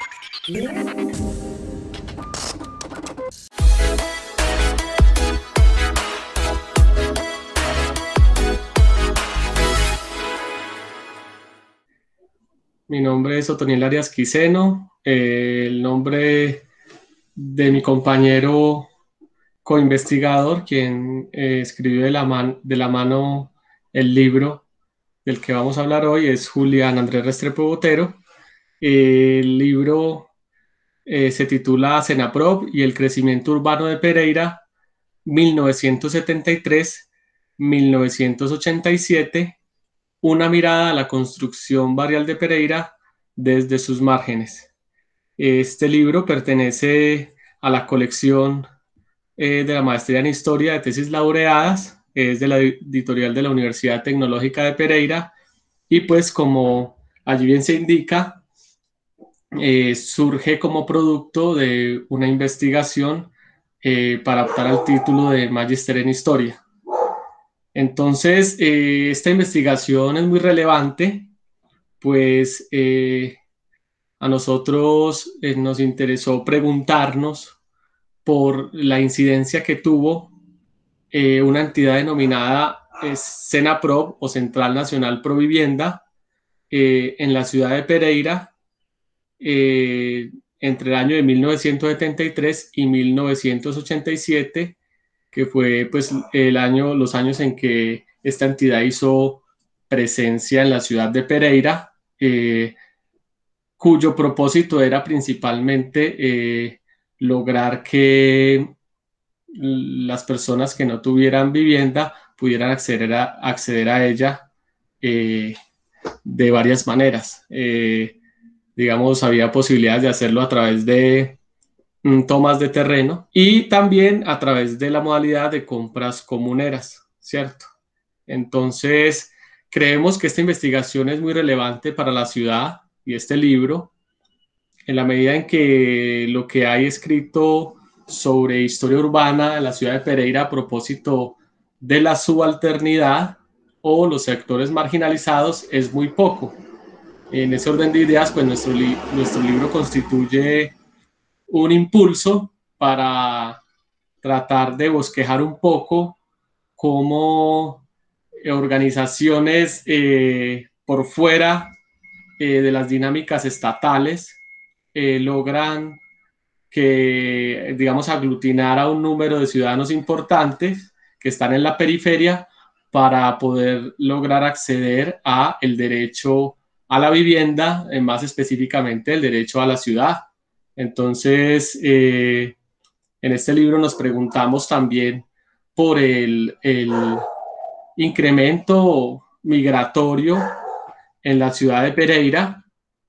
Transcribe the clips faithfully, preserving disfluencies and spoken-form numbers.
Mi nombre es Otoniel Arias Quiseno. Eh, el nombre de mi compañero coinvestigador, quien eh, escribió de la, man, de la mano el libro del que vamos a hablar hoy, es Julián Andrés Restrepo Botero. Eh, el libro eh, se titula Cenaprop y el crecimiento urbano de Pereira, mil novecientos setenta y tres a mil novecientos ochenta y siete, una mirada a la construcción barrial de Pereira desde sus márgenes. Este libro pertenece a la colección eh, de la Maestría en Historia de Tesis Laureadas, es de la editorial de la Universidad Tecnológica de Pereira, y pues como allí bien se indica, eh, surge como producto de una investigación eh, para optar al título de Magíster en Historia. Entonces, eh, esta investigación es muy relevante, pues eh, a nosotros eh, nos interesó preguntarnos por la incidencia que tuvo eh, una entidad denominada eh, Cenaprop o Central Nacional Provivienda eh, en la ciudad de Pereira eh, entre el año de mil novecientos setenta y tres y mil novecientos ochenta y siete, que fue pues el año, los años en que esta entidad hizo presencia en la ciudad de Pereira, eh, cuyo propósito era principalmente eh, lograr que las personas que no tuvieran vivienda pudieran acceder a, acceder a ella eh, de varias maneras. Eh, digamos, había posibilidades de hacerlo a través de mm, tomas de terreno y también a través de la modalidad de compras comuneras, ¿cierto? Entonces, creemos que esta investigación es muy relevante para la ciudad y este libro, en la medida en que lo que hay escrito sobre historia urbana en la ciudad de Pereira a propósito de la subalternidad o los sectores marginalizados es muy poco. En ese orden de ideas, pues nuestro, li nuestro libro constituye un impulso para tratar de bosquejar un poco cómo organizaciones eh, por fuera eh, de las dinámicas estatales eh, logran que, digamos, aglutinar a un número de ciudadanos importantes que están en la periferia para poder lograr acceder a el derecho a la vivienda, más específicamente el derecho a la ciudad. Entonces, eh, en este libro nos preguntamos también por el, el incremento migratorio en la ciudad de Pereira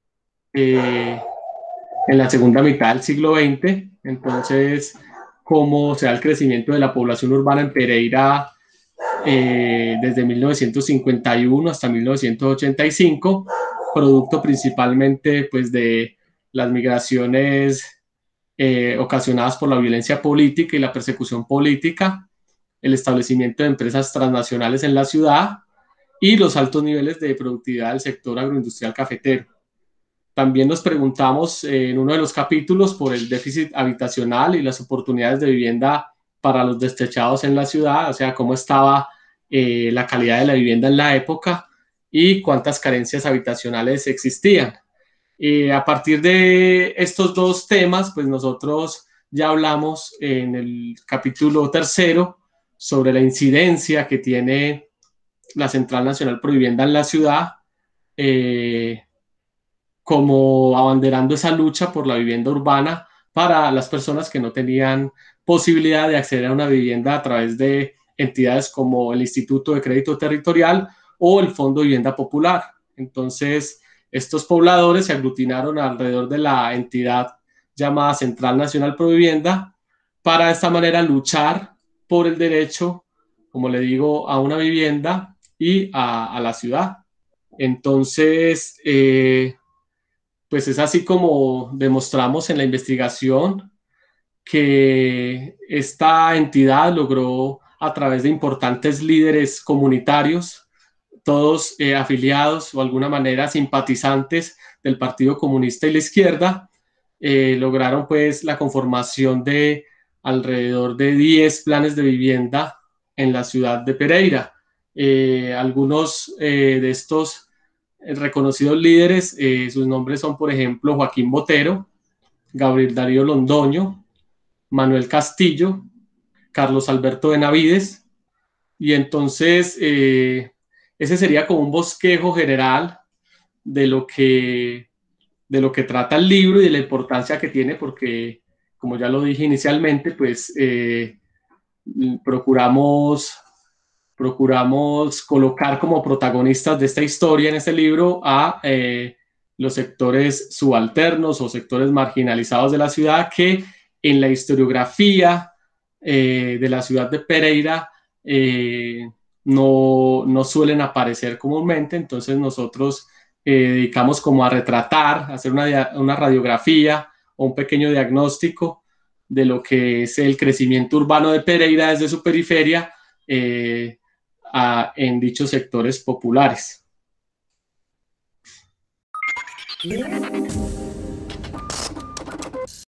eh, en la segunda mitad del siglo veinte. Entonces, cómo se da el crecimiento de la población urbana en Pereira eh, desde mil novecientos cincuenta y uno hasta mil novecientos ochenta y cinco, producto principalmente pues, de las migraciones eh, ocasionadas por la violencia política y la persecución política, el establecimiento de empresas transnacionales en la ciudad y los altos niveles de productividad del sector agroindustrial cafetero. También nos preguntamos eh, en uno de los capítulos por el déficit habitacional y las oportunidades de vivienda para los despechados en la ciudad, o sea, cómo estaba eh, la calidad de la vivienda en la época y cuántas carencias habitacionales existían. Eh, a partir de estos dos temas, pues nosotros ya hablamos en el capítulo tercero sobre la incidencia que tiene la Central Nacional Provivienda en la ciudad, eh, como abanderando esa lucha por la vivienda urbana para las personas que no tenían posibilidad de acceder a una vivienda a través de entidades como el Instituto de Crédito Territorial o el Fondo de Vivienda Popular. Entonces, estos pobladores se aglutinaron alrededor de la entidad llamada Central Nacional Provivienda para de esta manera luchar por el derecho, como le digo, a una vivienda y a, a la ciudad. Entonces, eh, pues es así como demostramos en la investigación que esta entidad logró a través de importantes líderes comunitarios, todos eh, afiliados o de alguna manera simpatizantes del Partido Comunista y la izquierda, eh, lograron pues la conformación de alrededor de diez planes de vivienda en la ciudad de Pereira. Eh, algunos eh, de estos reconocidos líderes, eh, sus nombres son, por ejemplo, Joaquín Botero, Gabriel Darío Londoño, Manuel Castillo, Carlos Alberto Benavides, y entonces eh, ese sería como un bosquejo general de lo que de lo que trata el libro y de la importancia que tiene, porque, como ya lo dije inicialmente, pues eh, procuramos, procuramos colocar como protagonistas de esta historia en este libro a eh, los sectores subalternos o sectores marginalizados de la ciudad que en la historiografía eh, de la ciudad de Pereira eh, no, no suelen aparecer comúnmente. Entonces nosotros eh, dedicamos como a retratar, a hacer una, una radiografía o un pequeño diagnóstico de lo que es el crecimiento urbano de Pereira desde su periferia eh, a, en dichos sectores populares.